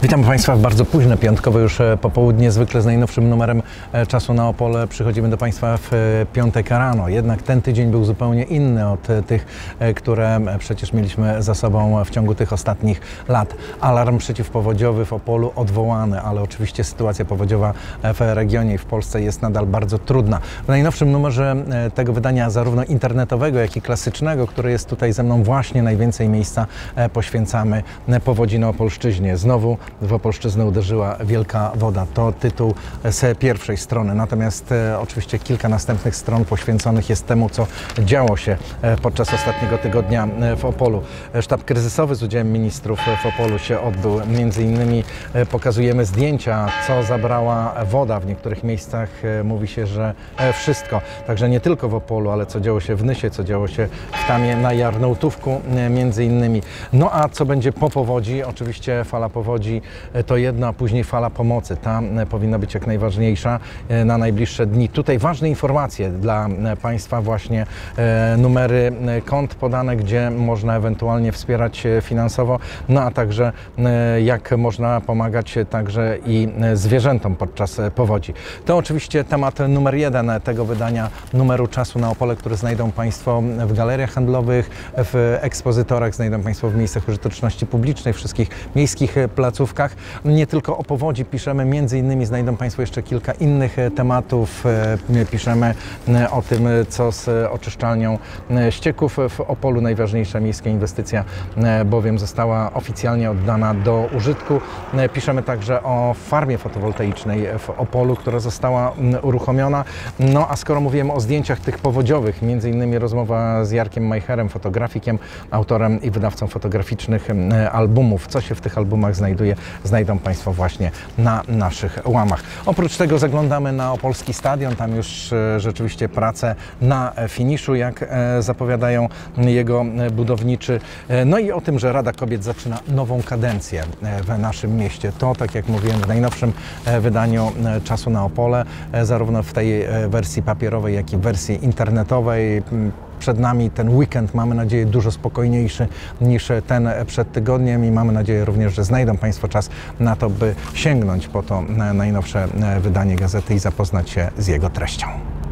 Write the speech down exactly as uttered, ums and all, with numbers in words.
Witam Państwa w bardzo późne piątkowe już popołudnie, zwykle z najnowszym numerem Czasu na Opole przychodzimy do Państwa w piątek rano. Jednak ten tydzień był zupełnie inny od tych, które przecież mieliśmy za sobą w ciągu tych ostatnich lat. Alarm przeciwpowodziowy w Opolu odwołany, ale oczywiście sytuacja powodziowa w regionie i w Polsce jest nadal bardzo trudna. W najnowszym numerze tego wydania zarówno internetowego, jak i klasycznego, który jest tutaj ze mną, właśnie najwięcej miejsca poświęcamy powodzi na Opolszczyźnie. Znowu w Opolszczyznę uderzyła wielka woda. To tytuł z pierwszej strony. Natomiast e, oczywiście kilka następnych stron poświęconych jest temu, co działo się e, podczas ostatniego tygodnia e, w Opolu. Sztab kryzysowy z udziałem ministrów w Opolu się odbył. Między innymi e, pokazujemy zdjęcia, co zabrała woda. W niektórych miejscach e, mówi się, że e, wszystko. Także nie tylko w Opolu, ale co działo się w Nysie, co działo się w Tamie na Jarnołtówku e, między innymi. No a co będzie po powodzi? Oczywiście fala powodzi to jedna, a później fala pomocy. Ta powinna być jak najważniejsza na najbliższe dni. Tutaj ważne informacje dla Państwa, właśnie numery kont podane, gdzie można ewentualnie wspierać finansowo, no a także jak można pomagać także i zwierzętom podczas powodzi. To oczywiście temat numer jeden tego wydania numeru Czasu na Opole, który znajdą Państwo w galeriach handlowych, w ekspozytorach, znajdą Państwo w miejscach użyteczności publicznej, wszystkich miejskich placówkach. Nie tylko o powodzi piszemy, między innymi znajdą Państwo jeszcze kilka innych tematów. Piszemy o tym, co z oczyszczalnią ścieków w Opolu. Najważniejsza miejska inwestycja bowiem została oficjalnie oddana do użytku. Piszemy także o farmie fotowoltaicznej w Opolu, która została uruchomiona. No a skoro mówiłem o zdjęciach tych powodziowych, między innymi rozmowa z Jarkiem Majcherem, fotografikiem, autorem i wydawcą fotograficznych albumów. Co się w tych albumach znajduje, znajdą Państwo właśnie na naszych łamach. Oprócz tego zaglądamy na Opolski Stadion. Tam już e, rzeczywiście prace na finiszu, jak e, zapowiadają jego budowniczy. E, no i o tym, że Rada Kobiet zaczyna nową kadencję e, w naszym mieście. To, tak jak mówiłem, w najnowszym e, wydaniu e, Czasu na Opole, e, zarówno w tej e, wersji papierowej, jak i wersji internetowej. Przed nami ten weekend, mamy nadzieję, dużo spokojniejszy niż ten przed tygodniem i mamy nadzieję również, że znajdą Państwo czas na to, by sięgnąć po to najnowsze wydanie gazety i zapoznać się z jego treścią.